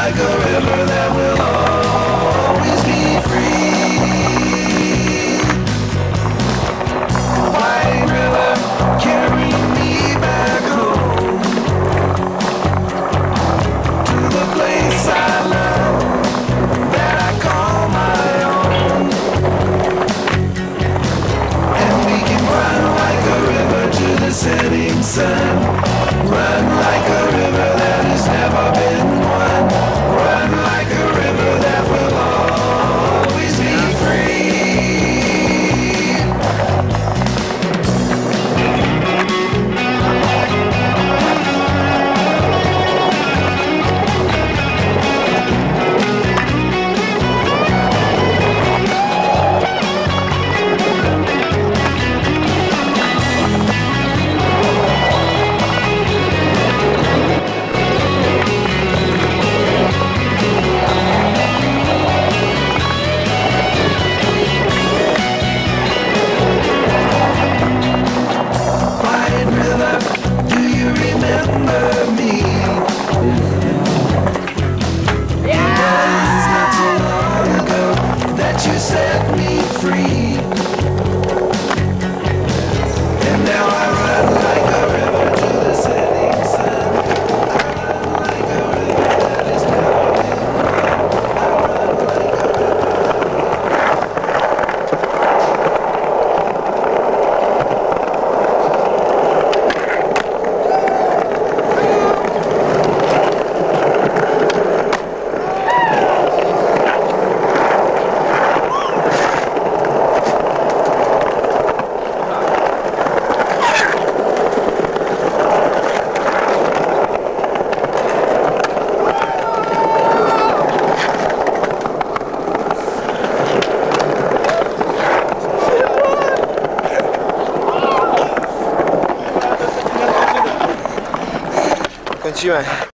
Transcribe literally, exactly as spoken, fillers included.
like a river that will always be free. White river, carry me back home to the place I love, that I call my own. And we can run like a river to the setting sun. Run like a river that has never been won. Run like a river that will always be free. You set me free, and now I run like a river to the setting sun. I run like a river that has never been run. I run like a Kończyłem.